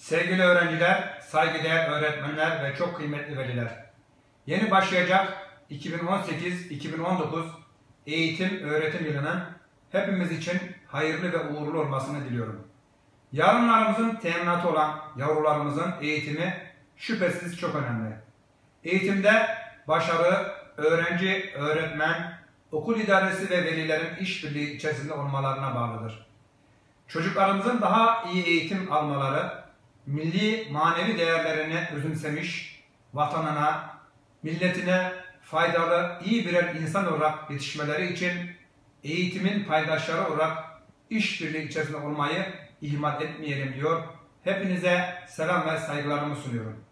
Sevgili öğrenciler, saygıdeğer öğretmenler ve çok kıymetli veliler. Yeni başlayacak 2018-2019 eğitim öğretim yılının hepimiz için hayırlı ve uğurlu olmasını diliyorum. Yarınlarımızın teminatı olan yavrularımızın eğitimi şüphesiz çok önemli. Eğitimde başarı, öğrenci, öğretmen, okul idaresi ve velilerin işbirliği içerisinde olmalarına bağlıdır. Çocuklarımızın daha iyi eğitim almaları, milli manevi değerlerini özümsemiş, vatanına, milletine faydalı, iyi birer insan olarak yetişmeleri için eğitimin paydaşları olarak işbirliği içerisinde olmayı ihmal etmeyelim diyor. Hepinize selam ve saygılarımı sunuyorum.